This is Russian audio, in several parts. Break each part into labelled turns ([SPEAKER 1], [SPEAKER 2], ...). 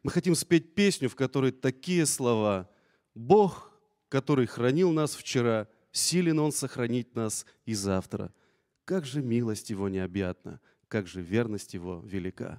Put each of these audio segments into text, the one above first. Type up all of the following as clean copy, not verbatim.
[SPEAKER 1] Мы хотим спеть песню, в которой такие слова: «Бог, который хранил нас вчера, силен Он сохранить нас и завтра. Как же милость Его необъятна, как же верность Его велика».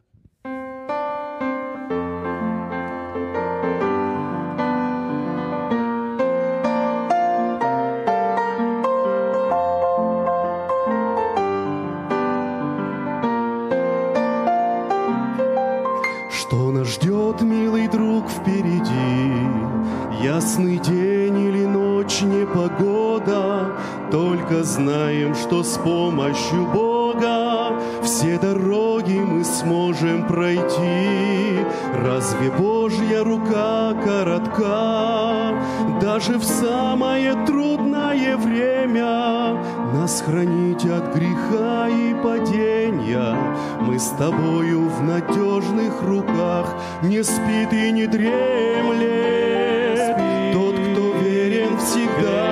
[SPEAKER 1] Что нас ждет, милый друг, впереди? Ясный день или ночь, непогода? Только знаем, что с помощью Бога все дороги мы сможем пройти. Разве Божья рука коротка? Даже в самое трудное время нас хранить от греха и падения. Мы с тобою в надежных руках, не спит и не дремлет тот, кто верен всегда.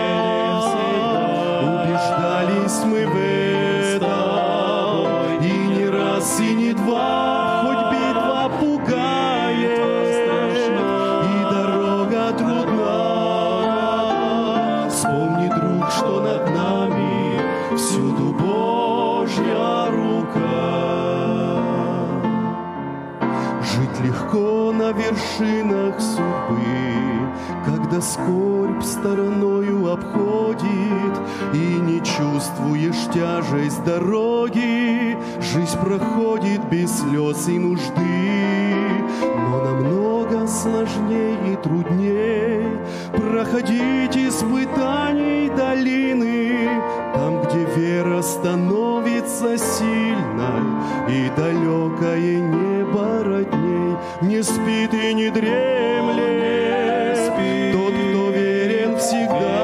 [SPEAKER 1] Убеждались мы в этом, и не раз, и не два, хоть битва пугает, и дорога трудна. Вспомни, друг, что над нами всюду Божья рука. Жить легко на вершинах судьбы, когда скорбь стороною обходит, и не чувствуешь тяжесть дороги. Жизнь проходит без слез и нужды, но намного сложнее и труднее проходить испытаний долины, там, где вера становится сильной, и далекое небо родней. Не спит и не дремлет тот, кто верен всегда.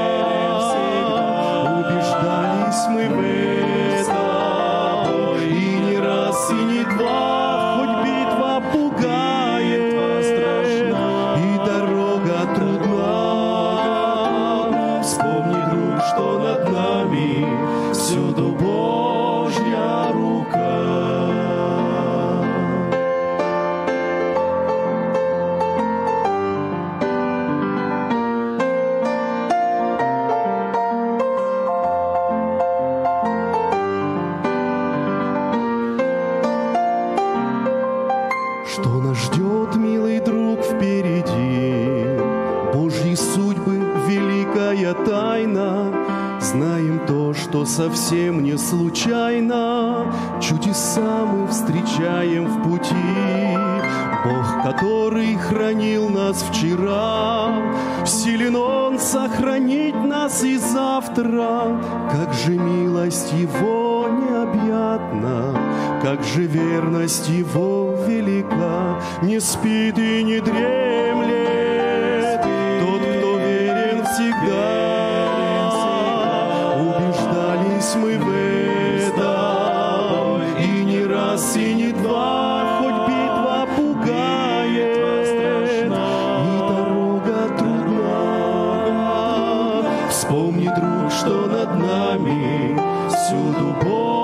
[SPEAKER 1] Убеждались мы в этом, и не раз, и не два, хоть битва пугает, и дорога трудна. Вспомни, друг, что над нами всюду Божья рука. Что нас ждет, милый друг, впереди? Божьи судьбы, великая тайна. Знаем то, что совсем не случайно. Чудеса мы встречаем в пути. Бог, который хранил нас вчера, силен Он сохранить нас и завтра. Как же милость Его необъятна, как же верность Его велика. Не спит и не дремлет тот, кто верен всегда. Убеждались мы в этом, и не раз, и не два, хоть битва пугает, и дорога трудна. Вспомни, друг, что над нами всюду Бог.